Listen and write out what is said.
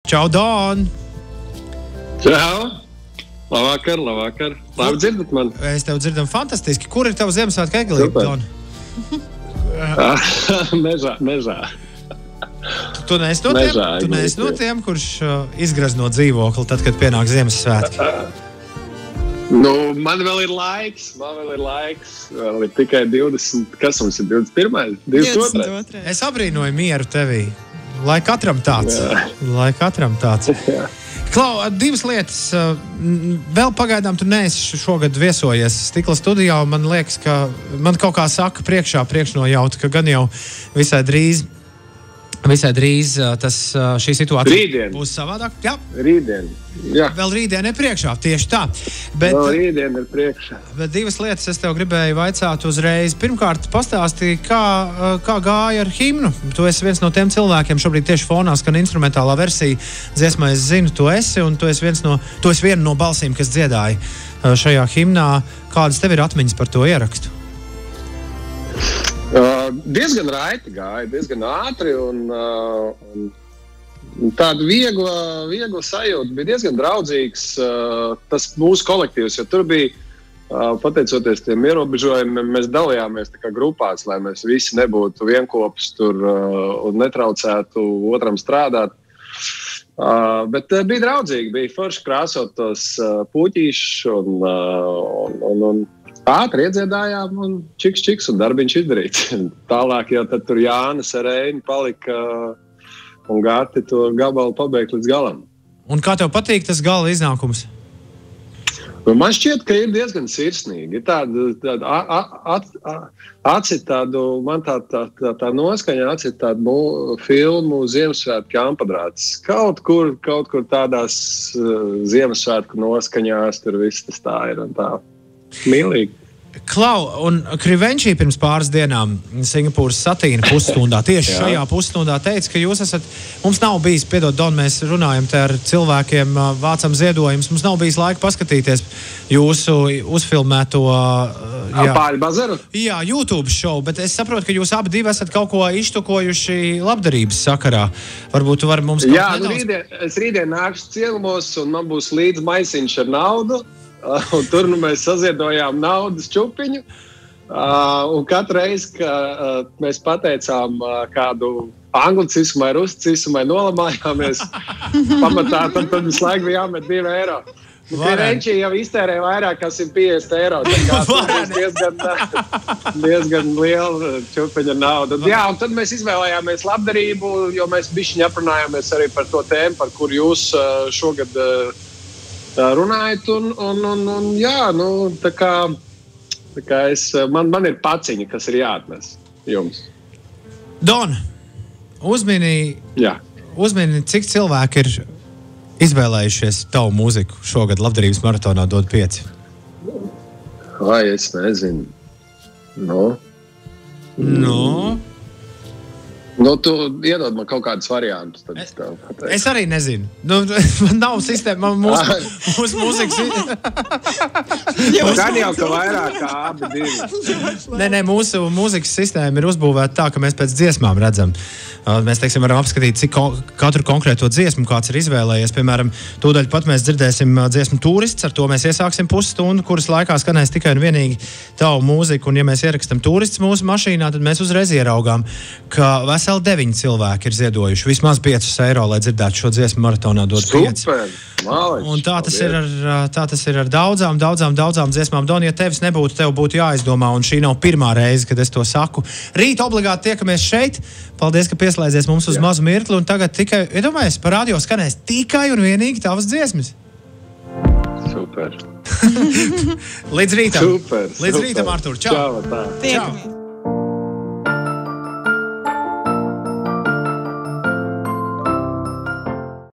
Čau, Don! Čau! Labvakar! Labi dzirdat mani? Es tev dzirdam fantastiski. Kur ir tava Ziemassvētku eglīte, Don? Mežā. Tu neesi no tiem, kurš izgraz no dzīvokli tad, kad pienāk Ziemassvētki? Man vēl ir laiks. Vēl ir tikai 20, kas mums ir 21? 22? Es abrīnoju mieru tevī. Lai katram tāds. Klau, divas lietas. Vēl pagaidām tu neesi šogad viesojies Stikla studijā, un man liekas, ka man kaut kā saka priekšnojauta, ka gan jau visai drīz šī situācija rītdien būs savādāk. Jā. Rītdien. Jā. Vēl rītdien ir priekšā, tieši tā. Rītdien ir priekšā. Bet divas lietas es tev gribēju vaicāt uzreiz. Pirmkārt, pastāstīji, kā gāja ar himnu. Tu esi viens no tiem cilvēkiem, šobrīd tieši fonā skan instrumentālā versija dziesmā Es zinu, tu esi, un tu esi viena no balsīm, kas dziedāja šajā himnā. Kādas tev ir atmiņas par to ierakstu? Diezgan raiti gāja, diezgan ātri un tāda viegla sajūta. Bija diezgan draudzīgs tas mūsu kolektīvs, jo tur bija, pateicoties tiem ierobežojumiem, mēs dalījāmies tā kā grupās, lai mēs visi nebūtu vienkopus tur un netraucētu otram strādāt. Bet bija draudzīgi, bija forši krāsot tos puķīšus un ātri iedziedājām un čiks un darbiņš izdarīts. Tālāk jau tad tur Jānis ar Reini palika un gati to gabalu pabeigt līdz galam. Un kā tev patīk tas gala iznākums? Man šķiet, ka ir diezgan sirsnīgi. Ir tāda acit tādu, man tā noskaņa acit tādu filmu Ziemassvētku Ampadrāts. Kaut kur tādās Ziemassvētku noskaņās tur viss tas tā ir un tā. Mīlīgi. Klau, un Krivenčī pirms pāris dienām Singapūras satīna pusstundā, tieši šajā pusstundā teica, ka jūs esat, mums nav bijis, piedod, Don, mēs runājam te ar cilvēkiem, vācam ziedojumus, mums nav bijis laika paskatīties jūsu uzfilmēto Pāri bazaru? Jā, YouTube šovu, bet es saprotu, ka jūs abi divi esat kaut ko iztukojuši labdarības sakarā. Varbūt tu vari mums kaut nedaudz... Es rītdien nākšu ciemos un man būs līdz maisiņš ar naudu. Un tur mēs saziedojām naudas čupiņu. Un katru reizi, kad mēs pateicām kādu anglicismu vai rusicismu vai nolamājāmies pamatā, tad visu laiku bija jāmet 2 eiro. Krivenčī jau iztērēja vairāk kā 150 eiro. Diezgan liela čupiņa nauda. Jā, un tad mēs izvēlējāmies labdarību, jo mēs bišķiņi aprunājāmies arī par to tēmu, par kur jūs šogad runājat, un jā, tā kā man ir paciņa, kas ir jāatnes jums. Don, uzmini, cik cilvēki ir izvēlējušies tavu mūziku šogad labdarības maratonā Dod 5? Vai, es nezinu. Tu iedod man kaut kādus variantus. Es arī nezinu. Man nav sistēma, mūsu mūzikas... Gan jau, ka vairāk kā abi divi. Nē, mūsu mūzikas sistēma ir uzbūvēta tā, ka mēs pēc dziesmām redzam. Mēs, teiksim, varam apskatīt, cik katru konkrēto dziesmu kāds ir izvēlējies. Piemēram, tūdaļ pat mēs dzirdēsim dziesmu Tūrists, ar to mēs iesāksim pusstundu, kuras laikā skanēs tikai un vienīgi tavu mūziku. Un ja mēs ierakstam Tūrists mūsu mašīnā, tad mēs uzreiz ieraugām, ka veseli 9 cilvēki ir ziedojuši vismaz 5 eiro, lai dzirdētu šo dziesmu maratonā Dod 5. Super! Un tā tas ir ar daudzām dziesmām. Don, ja tevis nebūtu, tev būtu jāizdomā, un šī nav pirmā reize, kad es to saku. Rīt obligāti tiekamies šeit. Paldies, ka pieslēdzies mums uz mazu mirkli, un tagad tikai, iedomājies, par radio skanēs tikai un vienīgi tavas dziesmas. Super. Līdz rītam. Super. Līdz rītam, Artur. Čau. Čau.